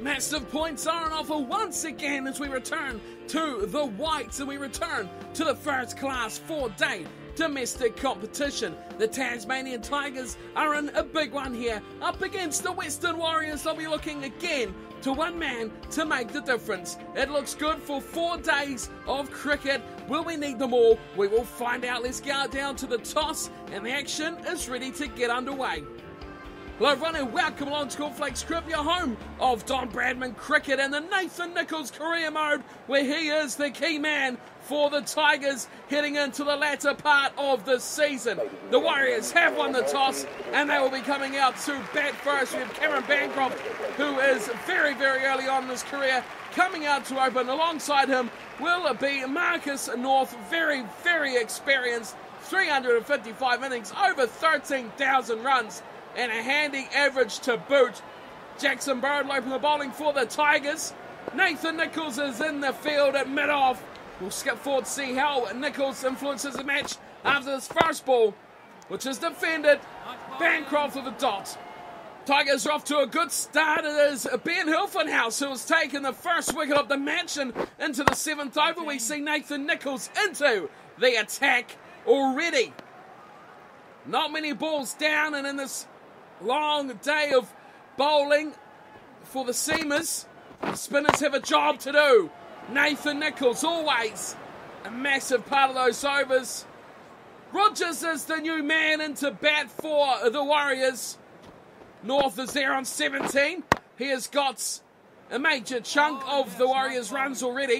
Massive points are on offer once again as we return to the Whites and we return to the first class 4-day domestic competition. The Tasmanian Tigers are in a big one here. Up against the Western Warriors, they'll be looking again to one man to make the difference. It looks good for 4 days of cricket. Will we need them all? We will find out. Let's go down to the toss and the action is ready to get underway. Hello everyone and welcome along to Cornflakes Crib, your home of Don Bradman Cricket and the Nathan Nicholls career mode where he is the key man for the Tigers heading into the latter part of the season. The Warriors have won the toss and they will be coming out to bat first. We have Cameron Bancroft, who is very, very early on in his career, coming out to open. Alongside him will be Marcus North, very, very experienced, 355 innings, over 13,000 runs. And a handy average to boot. Jackson Bird open the bowling for the Tigers. Nathan Nicholls is in the field at mid-off. We'll skip forward to see how Nicholls influences the match after this first ball, which is defended. Bancroft with a dot. Tigers are off to a good start. It is Ben Hilfenhaus who has taken the first wicket of the match, and into the 7th over we see Nathan Nicholls into the attack already. Not many balls down, and in this long day of bowling for the seamers, the spinners have a job to do. Nathan Nicholls, always a massive part of those overs. Rogers is the new man into bat for the Warriors. North is there on 17. He has got a major chunk of the Warriors' runs already.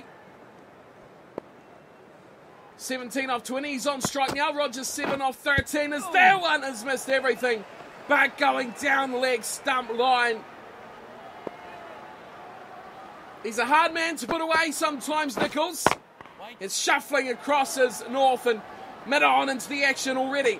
17 off 20, he's on strike now. Rogers 7 off 13 as that one has missed everything. But going down the leg stump line. He's a hard man to put away sometimes, Nicholls. It's shuffling across his North and mid-on into the action already.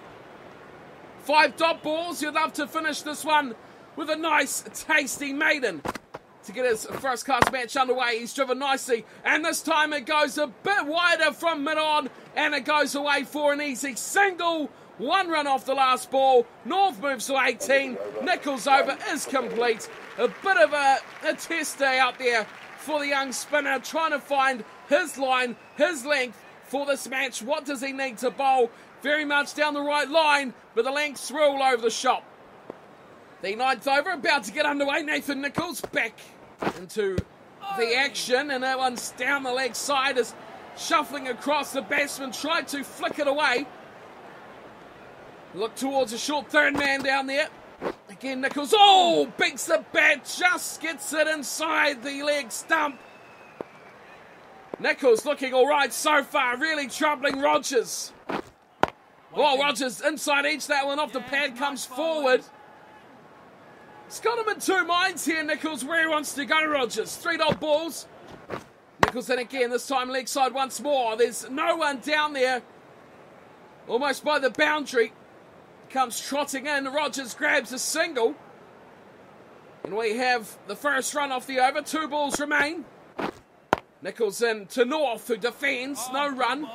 5 dot balls. You'd love to finish this one with a nice, tasty maiden to get his first class match underway. He's driven nicely, and this time it goes a bit wider from mid-on, and it goes away for an easy single. 1 run off the last ball. North moves to 18. Nicholls over is complete. A bit of a test day out there for the young spinner, trying to find his line, his length for this match. What does he need to bowl? Very much down the right line, but the lengths rule over the shop. The 9th over about to get underway. Nathan Nicholls back into the action, and that one's down the leg side as shuffling across. The batsman tried to flick it away. Look towards a short third man down there. Again, Nicholls, beats the bat, just gets it inside the leg stump. Nicholls looking all right so far, really troubling Rogers. Rogers inside edge, that one off the pad, comes forward. He's got him in 2 minds here, Nicholls, where he wants to go, Rogers. 3 dot balls. Nicholls then again, this time leg side once more. There's no one down there. Almost by the boundary. Comes trotting in. Rogers grabs a single. And we have the first run off the over. 2 balls remain. Nicholls in to North, who defends. No run.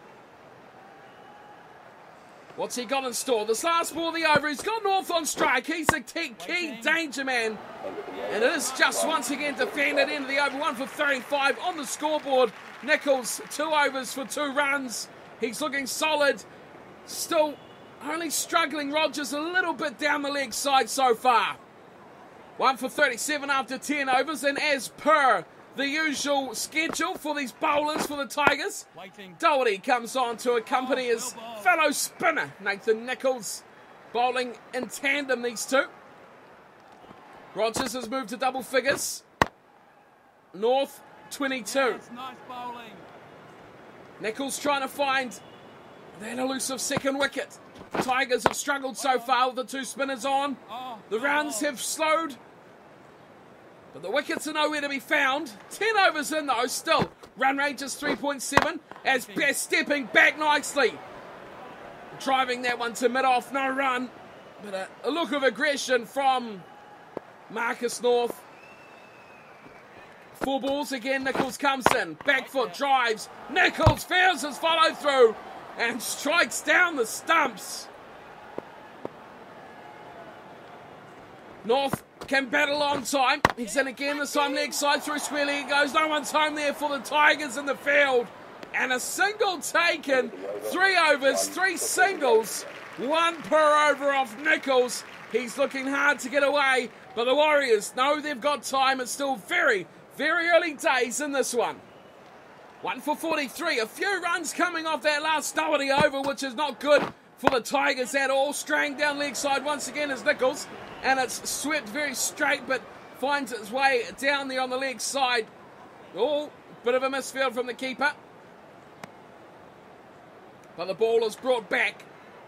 What's he got in store? This last ball of the over, he's got North on strike. He's a key danger man. And it is just once again defended into the over. 1 for 35 on the scoreboard. Nicholls, 2 overs for 2 runs. He's looking solid. Still only struggling. Rogers a little bit down the leg side so far. 1 for 37 after 10 overs. And as per the usual schedule for these bowlers for the Tigers, Doherty comes on to accompany his fellow spinner, Nathan Nicholls, bowling in tandem, these two. Rogers has moved to double figures. North, 22. Nice bowling. Nicholls trying to find that elusive second wicket. Tigers have struggled so far with the 2 spinners on. The runs have slowed, but the wickets are nowhere to be found. 10 overs in though, still. Run rate just 3.7 as Best stepping back nicely. Driving that one to mid-off, no run. But a look of aggression from Marcus North. 4 balls again, Nicholls comes in. Back foot drives. Nicholls fails his follow through and strikes down the stumps. North can battle on time. He's in again, this time leg side through square leg. He goes, no one's home there for the Tigers in the field. And a single taken, 3 overs, 3 singles, 1 per over off Nichols. He's looking hard to get away, but the Warriors know they've got time. It's still very, very early days in this one. 1 for 43, a few runs coming off that last Doherty over, which is not good for the Tigers at all. Straying down leg side once again is Nichols, and it's swept very straight, but finds its way down there on the leg side. Oh, bit of a misfield from the keeper. But the ball is brought back.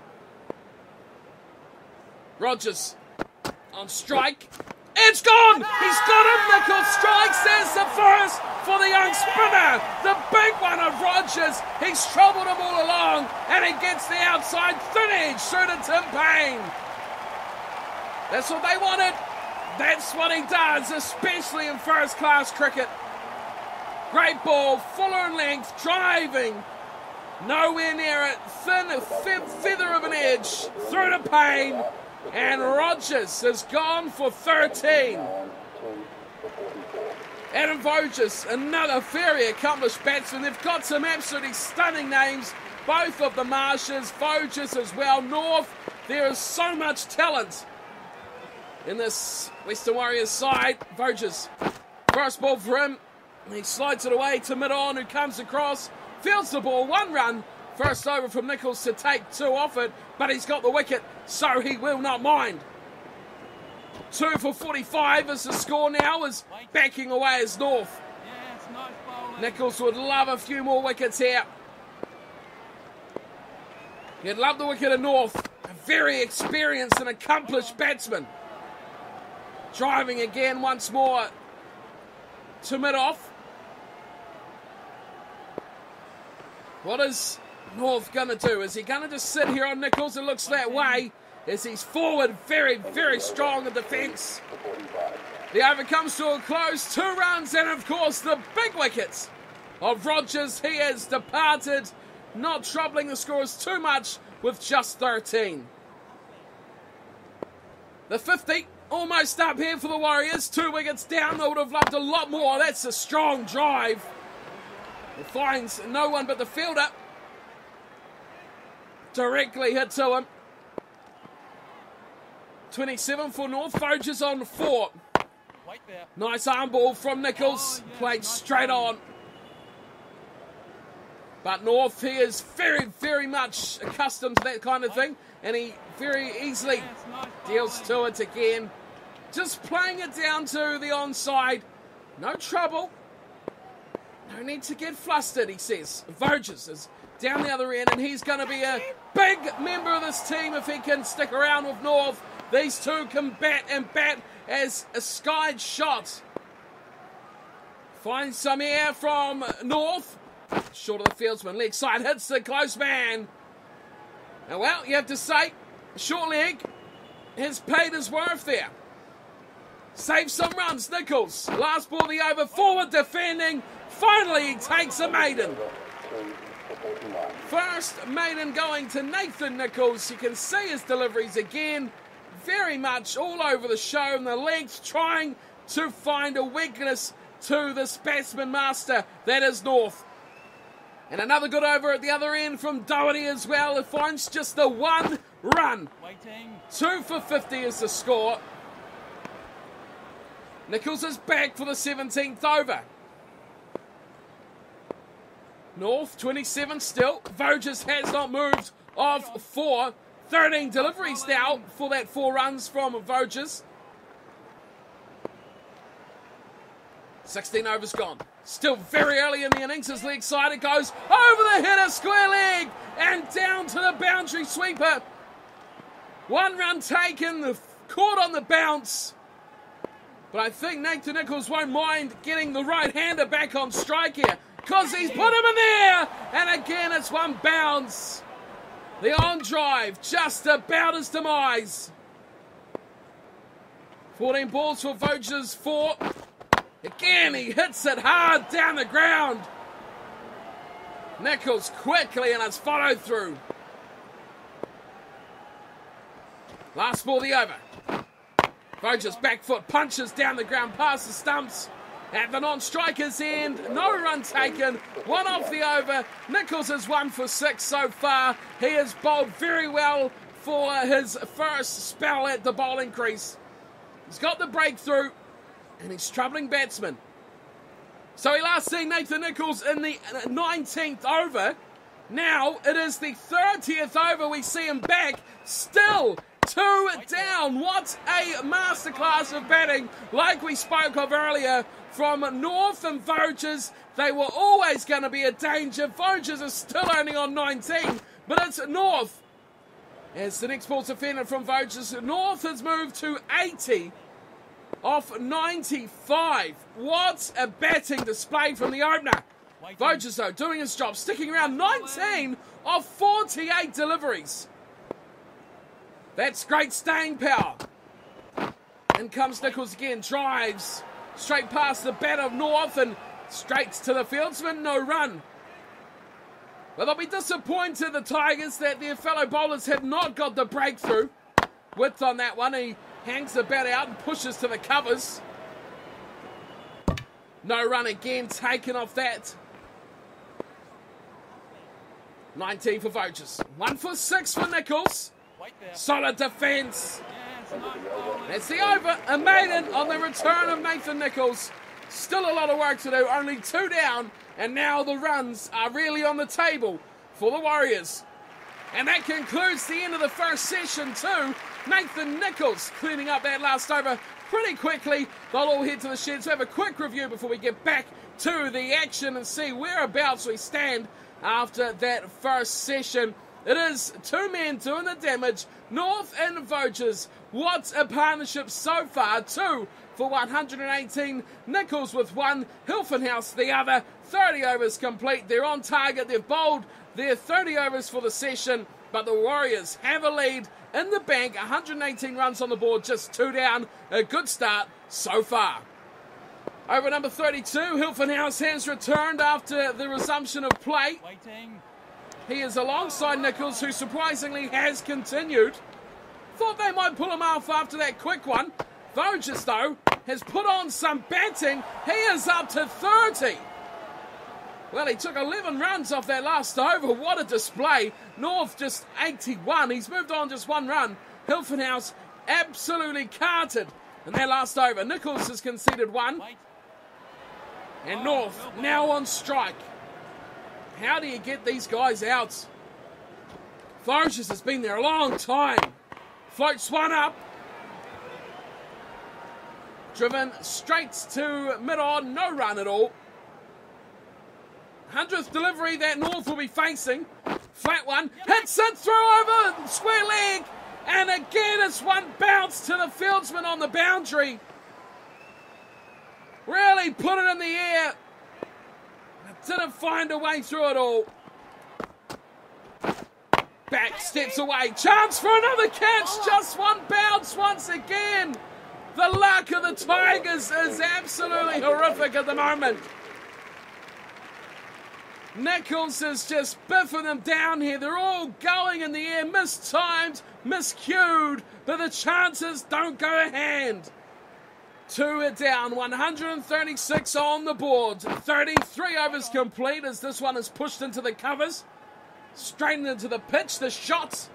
Rogers on strike. It's gone! He's got him! Nichols strikes. There's the first for the young spinner. The big one of Rogers. He's troubled him all along, and he gets the outside thin edge through to Tim Payne. That's what they wanted. That's what he does, especially in first-class cricket. Great ball, fuller in length, driving. Nowhere near it. Thin feather of an edge through to Payne. And Rogers has gone for 13. Adam Voges, another very accomplished batsman. They've got some absolutely stunning names, both of the Marshes, Voges as well. North, there is so much talent in this Western Warriors side. Voges, first ball for him. He slides it away to mid-on, who comes across, fields the ball, 1 run. First over from Nichols to take 2 off it, but he's got the wicket, so he will not mind. 2 for 45 is the score now, as backing away as North. Nichols would love a few more wickets here. He'd love the wicket of North, a very experienced and accomplished batsman. Driving again once more to mid-off. What is North going to do? Is he going to just sit here on Nichols? It looks that way, as he's forward, very, very strong in defence. The over comes to a close, 2 runs, and of course the big wickets of Rogers. He has departed, not troubling the scorers too much with just 13. The 50, almost up here for the Warriors. 2 wickets down. They would have loved a lot more. That's a strong drive. It finds no one but the fielder. Directly hit to him. 27 for North. Voges on 4. Nice arm ball from Nichols. Played straight on. But North, he is very, very much accustomed to that kind of thing. And he very easily deals to it again. Just playing it down to the onside. No trouble. No need to get flustered, he says. Voges is down the other end, and he's going to be a big member of this team if he can stick around with North. These two can bat and bat as a skied shot. Finds some air from North. Short of the fieldsman. Leg side hits the close man. And well, you have to say, short leg has paid his worth there. Saves some runs, Nichols. Last ball of the over, forward defending. Finally, he takes a maiden. First maiden going to Nathan Nichols. You can see his deliveries again. Very much all over the show in the length, trying to find a weakness to this batsman master. That is North. And another good over at the other end from Doherty as well. It finds just the 1 run. 2 for 50 is the score. Nichols is back for the 17th over. North, 27 still. Voges has not moved off 4. 13 deliveries now for that 4 runs from Voges. 16 overs gone. Still very early in the innings. His leg side, it goes over the hitter, square leg, and down to the boundary sweeper. 1 run taken, caught on the bounce. But I think Nathan Nichols won't mind getting the right-hander back on strike here, because he's put him in there. And again, it's 1 bounce. The on drive, just about his demise. 14 balls for Voges, 4. Again, he hits it hard down the ground. Nichols quickly, and it's followed through. Last ball of the over. Voges back foot punches down the ground past the stumps. At the non-striker's end, no run taken, one off the over. Nichols is 1 for 6 so far. He has bowled very well for his first spell at the bowling crease. He's got the breakthrough, and he's troubling batsmen. So we last seen Nathan Nichols in the 19th over. Now it is the 30th over. We see him back, still 2 down. What a masterclass of batting, like we spoke of earlier, from North and Voges. They were always going to be a danger. Voges are still only on 19, but it's North. As the next ball's defended from Voges, North has moved to 80 off 95. What a batting display from the opener. Voges, though, doing his job, sticking around 19 of 48 deliveries. That's great staying power. In comes Nichols again, drives straight past the bat of North and straight to the fieldsman, no run. Well, they'll be disappointed, the Tigers, that their fellow bowlers have not got the breakthrough. Width on that one, he hangs the bat out and pushes to the covers. No run again, taken off that. 19 for Voges. 1 for 6 for Nichols. Solid defence. That's the over. A maiden on the return of Nathan Nichols. Still a lot of work to do. Only 2 down. And now the runs are really on the table for the Warriors. And that concludes the end of the first session too. Nathan Nichols cleaning up that last over pretty quickly. They'll all head to the sheds to have a quick review before we get back to the action and see whereabouts we stand after that first session. It is 2 men doing the damage, North and Voges. What a partnership so far. 2 for 118. Nichols with 1, Hilfenhaus the other. 30 overs complete. They're on target. They've bowled their 30 overs for the session, but the Warriors have a lead in the bank. 118 runs on the board, just 2 down. A good start so far. Over number 32, Hilfenhaus has returned after the resumption of play. He is alongside Nichols, who surprisingly has continued. Thought they might pull him off after that quick one. Voges, though, has put on some batting. He is up to 30. Well, he took 11 runs off that last over. What a display. North just 81. He's moved on just 1 run. Hilfenhaus absolutely carted in that last over. Nichols has conceded 1. And North now on strike. How do you get these guys out? Voges has been there a long time. Floats 1 up. Driven straight to mid-on. No run at all. 100th delivery that North will be facing. Flat one. Hits it through over square leg. And again it's 1 bounce to the fieldsman on the boundary. Really put it in the air. Didn't find a way through it all. Back steps away. Chance for another catch. Just 1 bounce once again. The luck of the Tigers is absolutely horrific at the moment. Nichols is just biffing them down here. They're all going in the air. Mistimed, miscued. But the chances don't go to hand. 2 down, 136 on the board. 33 overs complete as this one is pushed into the covers. Straight into the pitch, the shot.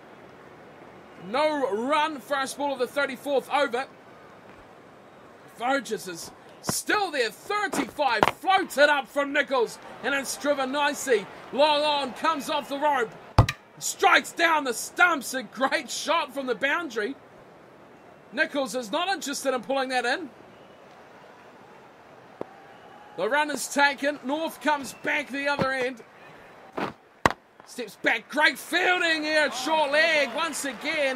No run, first ball of the 34th over. Voges is still there, 35, floated up from Nichols, and it's driven nicely. Long on, comes off the rope. Strikes down the stumps, a great shot from the boundary. Nichols is not interested in pulling that in. The run is taken. North comes back the other end. Steps back. Great fielding here at short leg once again.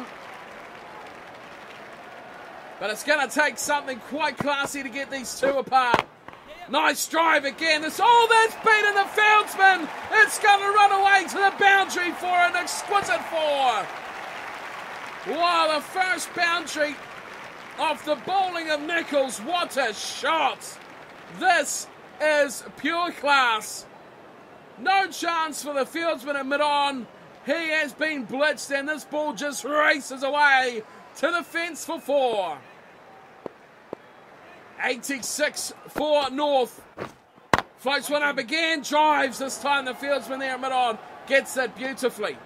But it's going to take something quite classy to get these two apart. Nice drive again. That's beaten the fieldsman. It's going to run away to the boundary for an exquisite 4. Wow, the first boundary of the bowling of Nichols. What a shot. This is pure class. No chance for the fieldsman at mid-on. He has been blitzed and this ball just races away to the fence for 4. 86 for North. Floats one up again, drives. This time the fieldsman there at mid-on gets it beautifully.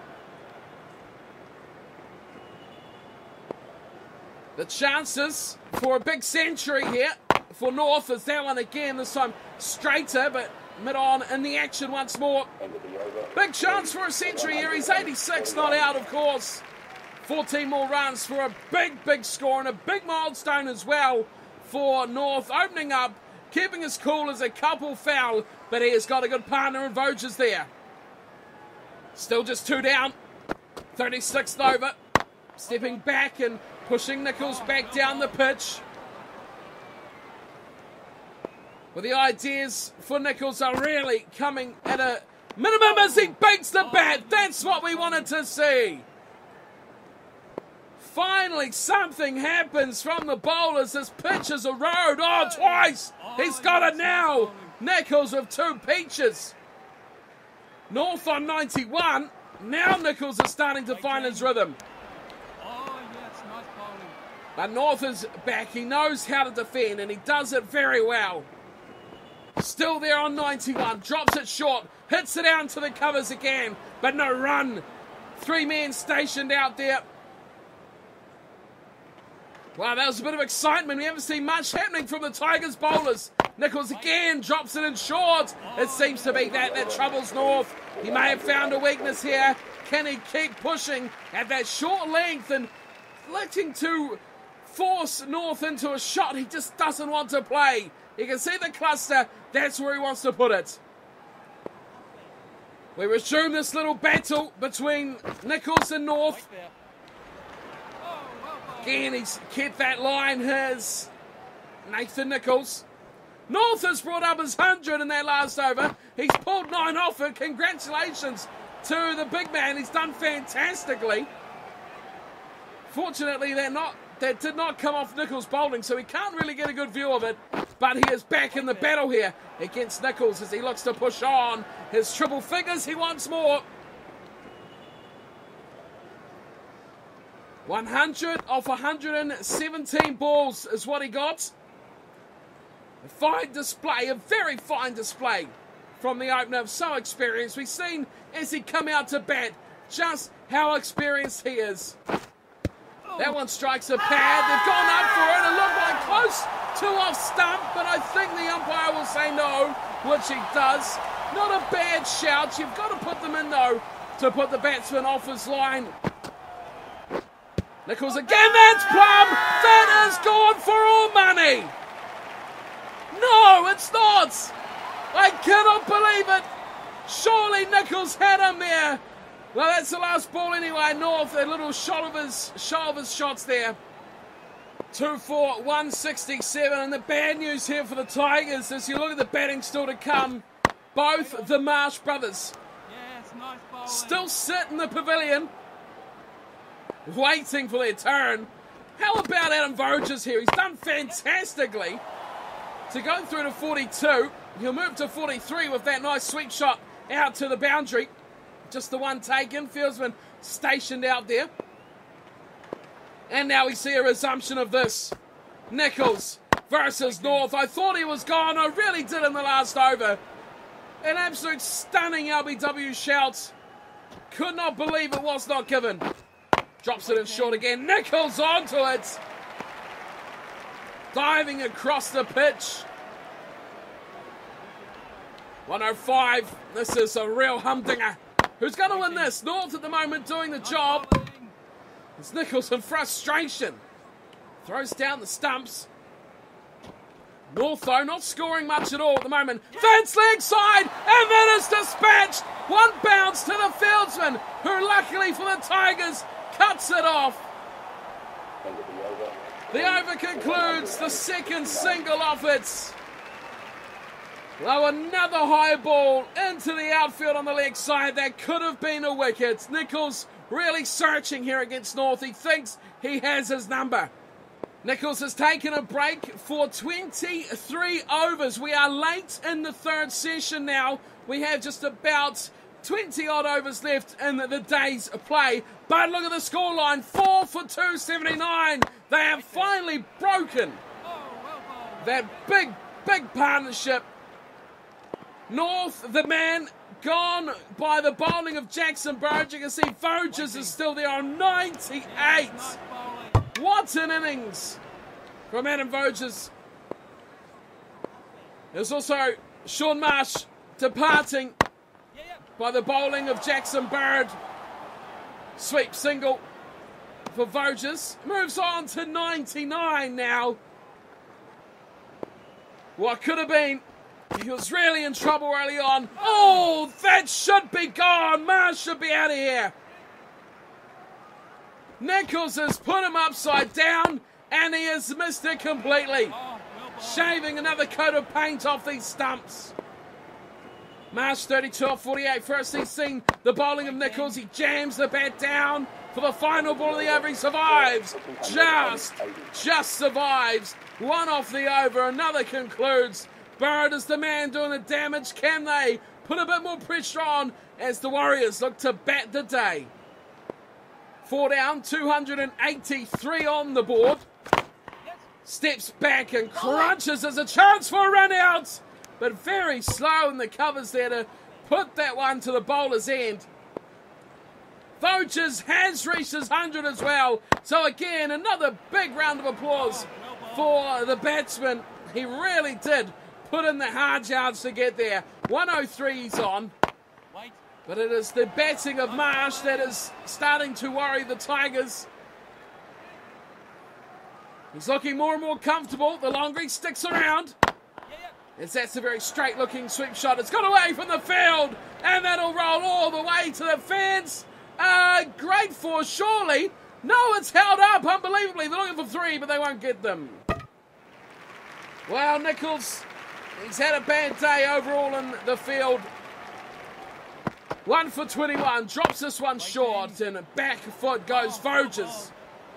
The chances for a big century here for North is that one again, this time straighter, but mid-on in the action once more. Big chance for a century here. He's 86, not out, of course. 14 more runs for a big score and a big milestone as well for North. Opening up, keeping his cool as a couple foul, but he has got a good partner in Voges there. Still just 2 down. 36th over. Stepping back and pushing Nichols back down the pitch. Well, the ideas for Nichols are really coming at a minimum as he beats the bat. That's what we wanted to see. Finally, something happens from the bowlers. This pitch is a road. Oh, twice. He's got it now. Nichols with 2 peaches. North on 91. Now Nichols is starting to find his rhythm. But North is back. He knows how to defend, and he does it very well. Still there on 91. Drops it short. Hits it out to the covers again. But no run. 3 men stationed out there. Wow, that was a bit of excitement. We haven't seen much happening from the Tigers bowlers. Nichols again drops it in short. It seems to be that troubles North. He may have found a weakness here. Can he keep pushing at that short length and looking to force North into a shot he just doesn't want to play? You can see the cluster. That's where he wants to put it. We resume this little battle between Nichols and North. Again, he's kept that line, his Nathan Nichols. North has brought up his 100 in that last over. He's pulled 9 off it. Congratulations to the big man. He's done fantastically. Fortunately, that did not come off Nichols' bowling, so he can't really get a good view of it. But he is back in the battle here against Nichols as he looks to push on. His triple figures, he wants more. 100 off 117 balls is what he got. A fine display, a very fine display from the opener. So experienced. We've seen as he come out to bat just how experienced he is. That one strikes a pad. They've gone up for it. It looked like close to off stump, but I think the umpire will say no, which he does. Not a bad shout. You've got to put them in, though, to put the batsman off his line. Nichols again, that's plumb. That is gone for all money. No, it's not. I cannot believe it. Surely Nichols had him there. Well, that's the last ball anyway. North, a little shot of his shots there. 2 for 167. And the bad news here for the Tigers is you look at the batting still to come. Both the Marsh brothers still sit in the pavilion, waiting for their turn. How about Adam Voges here? He's done fantastically to go through to 42. He'll move to 43 with that nice sweep shot out to the boundary. Just the one taken. Fieldsman stationed out there. And now we see a resumption of this. Nichols versus North. I thought he was gone. I really did in the last over. An absolute stunning LBW shout. Could not believe it was not given. Drops it in short again. Nichols onto it. Diving across the pitch. 105. This is a real humdinger. Who's going to win this? North at the moment doing the job. It's Nichols in frustration. Throws down the stumps. North, though, not scoring much at all at the moment. Fence leg side, and that is dispatched. One bounce to the fieldsman, who luckily for the Tigers cuts it off. The over concludes the second single off it. Well, another high ball into the outfield on the leg side. That could have been a wicket. Nichols really searching here against North. He thinks he has his number. Nichols has taken a break for 23 overs. We are late in the third session now. We have just about 20-odd overs left in the day's play. But look at the scoreline, 4 for 279. They have finally broken that big partnership. North, the man gone by the bowling of Jackson Bird. You can see Voges is still there on 98. What an innings from Adam Voges. There's also Sean Marsh departing by the bowling of Jackson Bird. Sweep single for Voges. Moves on to 99 now. What could have been. He was really in trouble early on. Oh, that should be gone. Marsh should be out of here. Nichols has put him upside down, and he has missed it completely. Shaving another coat of paint off these stumps. Marsh 32 off 48. First he's seen the bowling of Nichols. He jams the bat down for the final ball of the over. He survives. Just survives. One off the over. Another concludes. Bird is the man doing the damage. Can they put a bit more pressure on as the Warriors look to bat the day? 4 down, 283 on the board. Steps back and crunches. There's a chance for a run out, but very slow in the covers there to put that one to the bowler's end. Voges has reached his 100 as well. So again, another big round of applause for the batsman. He really did put in the hard yards to get there. 103 he's on. But it is the batting of Marsh that is starting to worry the Tigers. He's looking more and more comfortable the longer he sticks around. As that's a very straight looking sweep shot. It's got away from the field, and that'll roll all the way to the fence. Great for surely. No, it's held up unbelievably. They're looking for 3, but they won't get them. Well, Nichols, he's had a bad day overall in the field. 1 for 21, drops this one short, and back foot goes Voges.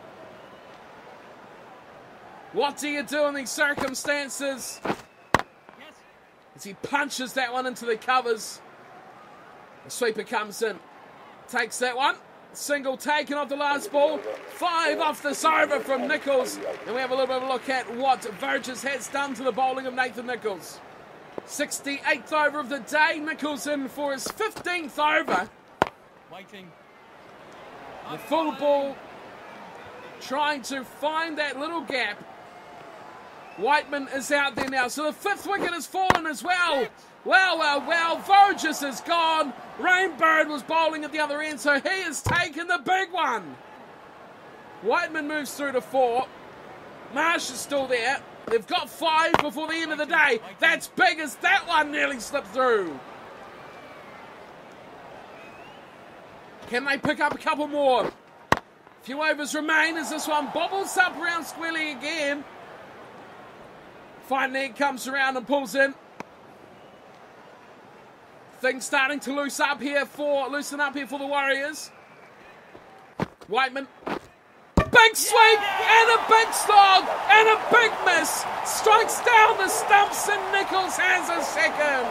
What do you do in these circumstances? As he punches that one into the covers. The sweeper comes in, takes that one. Single taken off the last ball. 5 off this over from Nichols. And we have a little bit of a look at what Voges has done to the bowling of Nathan Nichols. 68th over of the day. Nichols in for his 15th over. The full ball trying to find that little gap. Whiteman is out there now. So the 5th wicket has fallen as well. Well. Voges is gone. Rainbird was bowling at the other end, so he has taken the big one. Whiteman moves through to 4. Marsh is still there. They've got 5 before the end of the day. That's big as that one nearly slipped through. Can they pick up a couple more? A few overs remain as this one bobbles up around squarely again. Finally it comes around and pulls in. Things starting to loosen up here for the Warriors. Whiteman. Big sweep and a big slog and a big miss. Strikes down the stumps and Nichols has a second.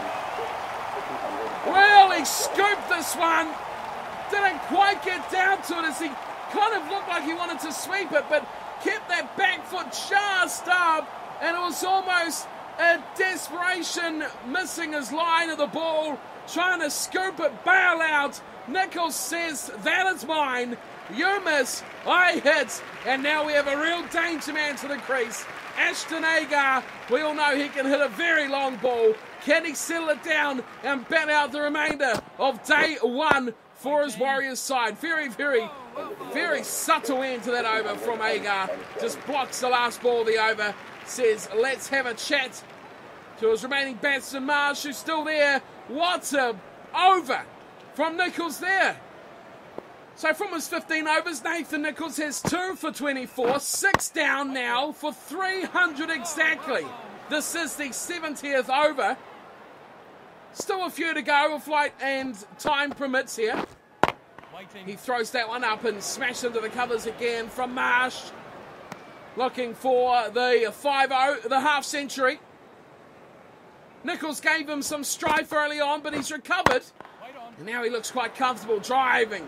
Really scooped this one. Didn't quite get down to it as he kind of looked like he wanted to sweep it, but kept that back foot just up, and it was almost a desperation, missing his line of the ball, trying to scoop it, bail out. Nichols says, that is mine. You miss, I hit, and now we have a real danger man to the crease. Ashton Agar, we all know he can hit a very long ball. Can he settle it down and bat out the remainder of day 1 for his Warriors side? Very subtle end to that over from Agar. Just blocks the last ball of the over. Says, let's have a chat to his remaining batsman, Marsh, who's still there. What a over from Nichols there. So from his 15 overs, Nathan Nichols has 2 for 24, 6 down now for 300 exactly. This is the 70th over. Still a few to go if light and time permits here. He throws that one up and smashes into the covers again from Marsh. Looking for the 5-0, the half century. Nichols gave him some strife early on, but he's recovered. And now he looks quite comfortable driving.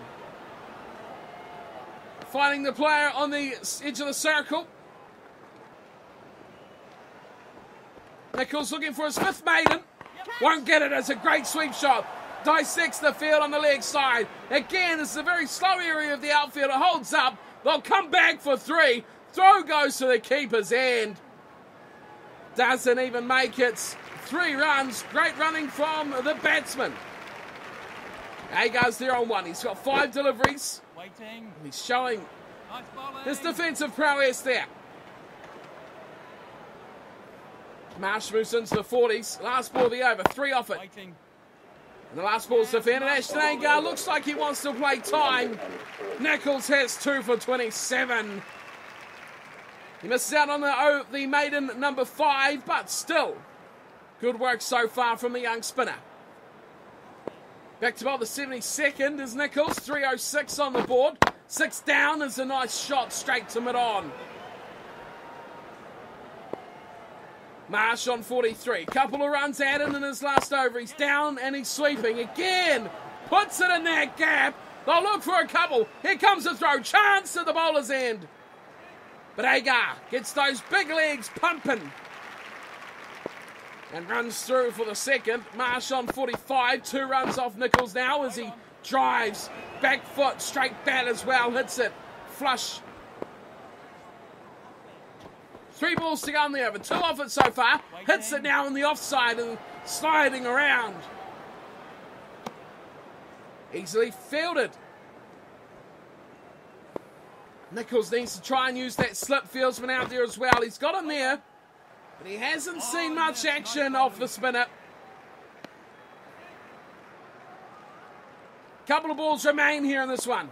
Finding the player on the edge of the circle. Nichols looking for his 5th maiden. Won't get it. It's a great sweep shot. Dissects the field on the leg side. Again, it's a very slow area of the outfield. It holds up. They'll come back for 3. Throw goes to the keeper's end. Doesn't even make it. 3 runs. Great running from the batsman. Agar's there on 1. He's got 5 deliveries. Waiting. He's showing his defensive prowess there. Marsh moves into the 40s. Last ball of the over. 3 off it. Waiting. And the last ball's defended. Ashton Agar looks like he wants to play time. Nichols has 2 for 27. He misses out on the maiden number 5, but still good work so far from the young spinner. Back to bowl the 72nd is Nichols. 306 on the board. 6 down is a nice shot straight to mid-on. Marsh on 43. Couple of runs added in his last over. He's down and he's sweeping again. Puts it in that gap. They'll look for a couple. Here comes the throw. Chance at the bowler's end. But Agar gets those big legs pumping and runs through for the 2nd. Marsh on 45. 2 runs off Nichols now as he drives. Back foot, straight bat as well. Hits it flush. 3 balls to go on the over. 2 off it so far. Hits it now on the offside and sliding around. Easily fielded. Nichols needs to try and use that slip fieldsman out there as well. He's got him there, but he hasn't seen much action off the spinner. Couple of balls remain here in this one.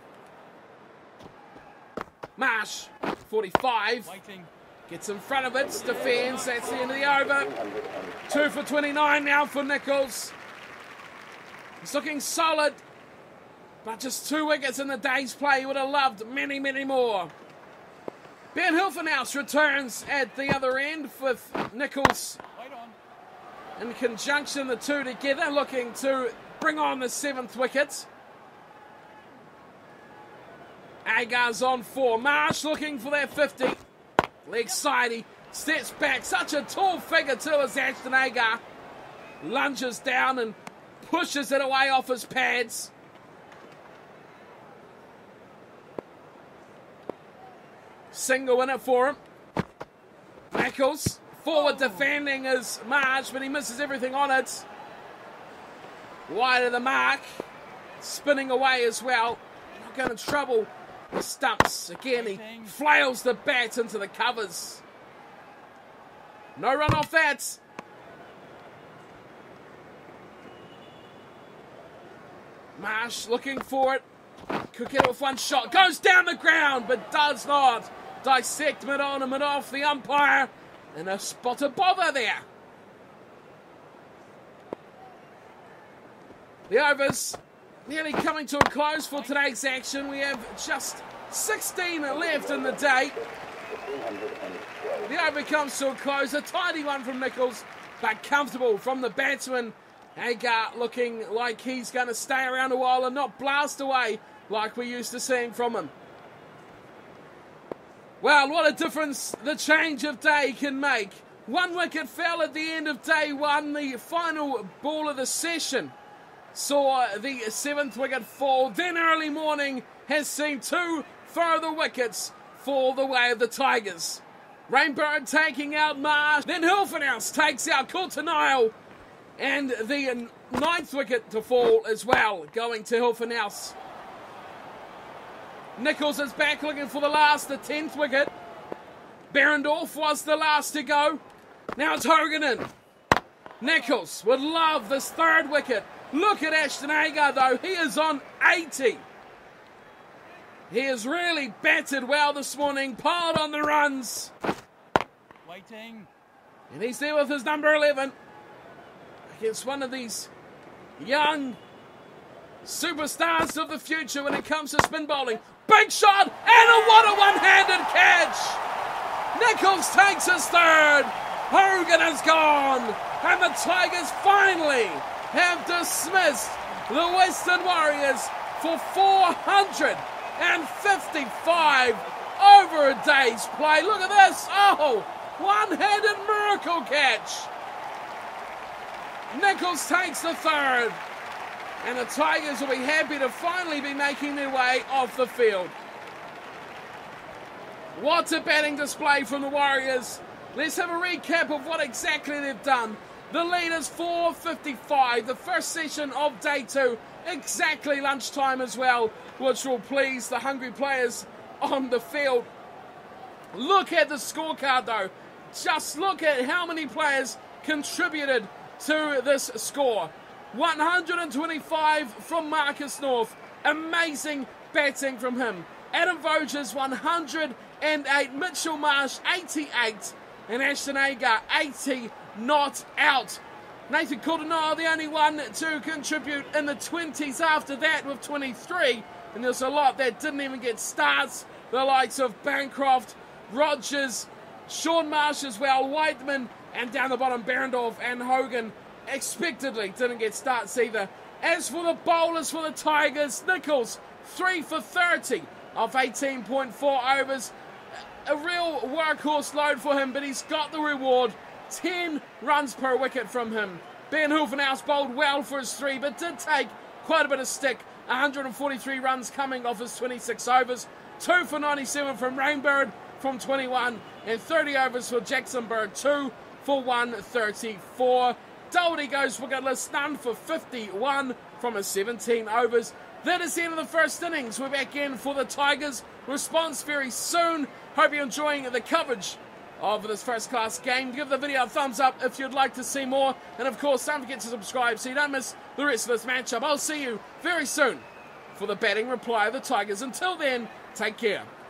Marsh, 45. Waiting. Gets in front of it, defends, that's the end of the over. 2 for 29 now for Nichols. He's looking solid, but just 2 wickets in the day's play. He would have loved many, many more. Ben Hilfenhaus returns at the other end with Nichols in conjunction, the 2 together, looking to bring on the 7th wicket. Agar's on 4. Marsh looking for that 50. Leg side, he steps back. Such a tall figure too as Ashton Agar lunges down and pushes it away off his pads. Single in it for him. Nichols forward defending is Marsh, but he misses everything on it. Wide of the mark. Spinning away as well. Not going to trouble the stumps. Again, he flails the bat into the covers. No run off that. Marsh looking for it. Could get it with 1 shot. Goes down the ground, but does not dissect mid-on and mid-off the umpire. And a spot of bother there. The overs nearly coming to a close for today's action. We have just 16 left in the day. The over comes to a close. A tidy one from Nichols, but comfortable from the batsman. Agar looking like he's going to stay around a while and not blast away like we used to seeing from him. Well, what a difference the change of day can make. 1 wicket fell at the end of day 1. The final ball of the session saw the 7th wicket fall. Then early morning has seen 2 further wickets fall the way of the Tigers. Rainbird taking out Marsh. Then Hilfenhaus takes out Coulter-Nile. And the 9th wicket to fall as well, going to Hilfenhaus. Nichols is back looking for the 10th wicket. Berendorf was the last to go. Now it's Hogan in. Nichols would love this 3rd wicket. Look at Ashton Agar though, he is on 80. He has really batted well this morning, piled on the runs. Waiting. And he's there with his number 11. Against one of these young superstars of the future when it comes to spin bowling. Big shot, and what a one-handed catch! Nichols takes his 3rd. Hogan is gone. And the Tigers finally have dismissed the Western Warriors for 455 over a day's play. Look at this. Oh, one-handed miracle catch. Nichols takes the third. And the Tigers will be happy to finally be making their way off the field. What a batting display from the Warriors. Let's have a recap of what exactly they've done. The lead is 4:55, the first session of day 2, exactly lunchtime as well, which will please the hungry players on the field. Look at the scorecard though. Just look at how many players contributed to this score. 125 from Marcus North. Amazing batting from him. Adam Vogers 108. Mitchell Marsh 88. And Ashton Agar 80 not out. Nathan Coulter the only one to contribute in the 20s after that with 23. And there's a lot that didn't even get starts. The likes of Bancroft, Rogers, Sean Marsh as well, Whiteman, and down the bottom Berendorf and Hogan expectedly didn't get starts either. As for the bowlers for the Tigers, Nichols 3 for 30 off 18.4 overs. A real workhorse load for him, but he's got the reward. 10 runs per wicket from him. Ben Hoofenhuis bowled well for his 3, but did take quite a bit of stick. 143 runs coming off his 26 overs. 2 for 97 from Rainbird from 21, and 30 overs for Jackson Bird. 2 for 134. Doherty goes wicketless, none for 51 from his 17 overs. That is the end of the first innings. We're back in for the Tigers. Response very soon. Hope you're enjoying the coverage of this first class game. Give the video a thumbs up if you'd like to see more. And of course, don't forget to subscribe so you don't miss the rest of this matchup. I'll see you very soon for the batting reply of the Tigers. Until then, take care.